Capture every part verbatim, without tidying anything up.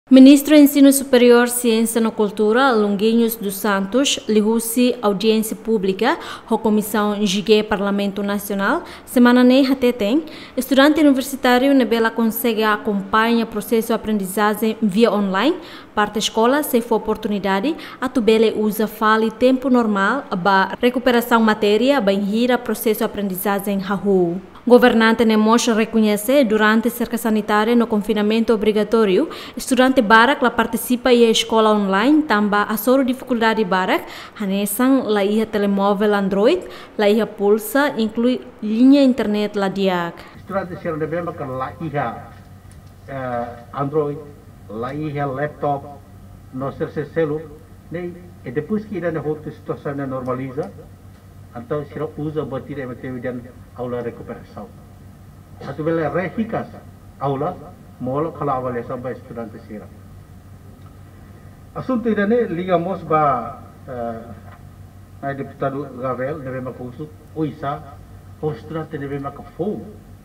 Ministro do Ensino Superior, Ciência e Cultura, Longuinhos dos Santos, liu-se audiência pública à Comissão G G Parlamento Nacional, semana nem até tem. Estudante universitário na Bela consegue acompanhar o processo de aprendizagem via online. Parte da escola, se for oportunidade, a Tubele usa fale tempo normal para recuperação matéria, para ir ao processo de aprendizagem à rua. Governante Nemos reconhece durante a cerca sanitária no confinamento obrigatório, estudante barak la participa em escola online, também a soro dificuldade barak, hanesan la ia telemóvel Android, la ia pulsa, inclui linha internet la diak. Estudante sira deve makan la ia Android, la ia laptop, no ser celu, né? E depois que ainda a situação normaliza, então sira usa bateria material aula recuperação. Satu bela eficaz aula molo kalau awalnya sampai estudante sira. Assunto ini ligamos ba na deputado Gavel deve makusu oisa o estudante deve makafou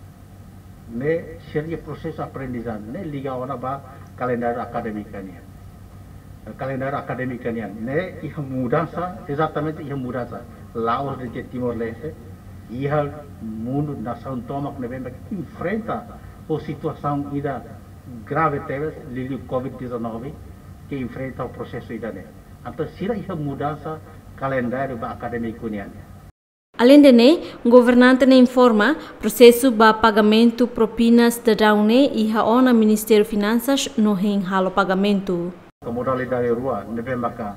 ne seria processo aprendizagem ne liga ona ba calendário academicanya. Calendário academicanya ne ia mudança exatamente ia mudança Laos de Timor-Leste ia mundo nação tomak ne bem que enfrenta a situação ida grave teve lili covid dezenove que enfrenta o processo ida ne. Então sira ia mudança calendário ba acadêmico nian. Além de ne, o governante ne informa processo ba pagamento propinas da daune e a ona Ministério Finanças no hen halo pagamento. A modalidade rua ne bem maka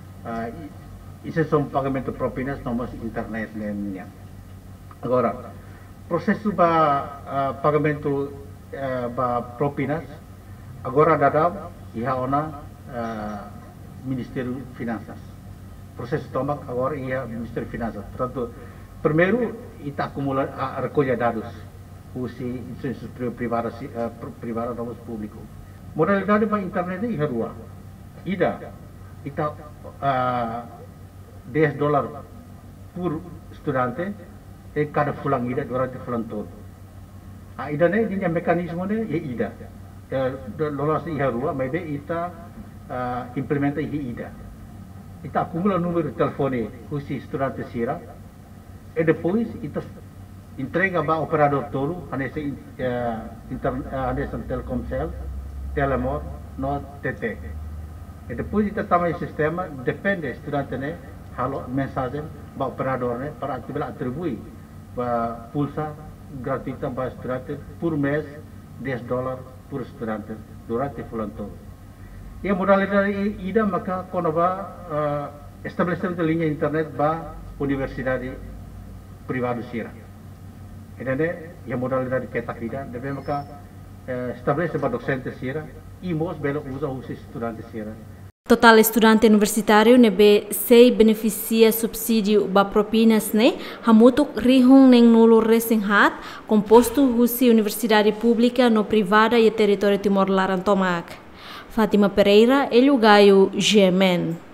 isso são pagamento propinas nomás internet nian. Agora, processo ba uh, pagamento uh, ba propinas agora dada ia ona uh, Ministério Finanças. Processo tomak agora ia Ministério Finanças. Portanto, primeiro ita acumula a recolha dados usi instituição privada uh, privada nomás público. Modalidade ba internet ia rua. Ida ita uh, dez dólares por estudante e cada fulang ida durante fulang todo. A ida ne dia mekanisme ne e ida. Lolos iha rua maybe ita uh, implementa ihi ida. Ita acumula número de telefone kusi estudante sira e depois ita entrega ba operador todo anese uh, inter uh, anese Telkomsel, Telemor, no T T. E depois ita também sistema depende estudante ne halo mensagem ba operador ne para atribuir ba pulsa gratuita ba estudante por mês dez dólares por estudante durante fulan todo. E a modalidade ida maka kono ba uh, estabelecimento de linha internet ba universidade privada sira. E dane a modalidade que tá ida deve maka uh, estabelece ba docente sira e mos belo usa os estudantes sira. Total estudante universitário nebe sei beneficia subsídio ba propinas ne hamutuk rihung neng nulo resenhat composto husi universidade pública no privada e território Timor Larantomak. Fátima Pereira, Elio Gaio, G M N.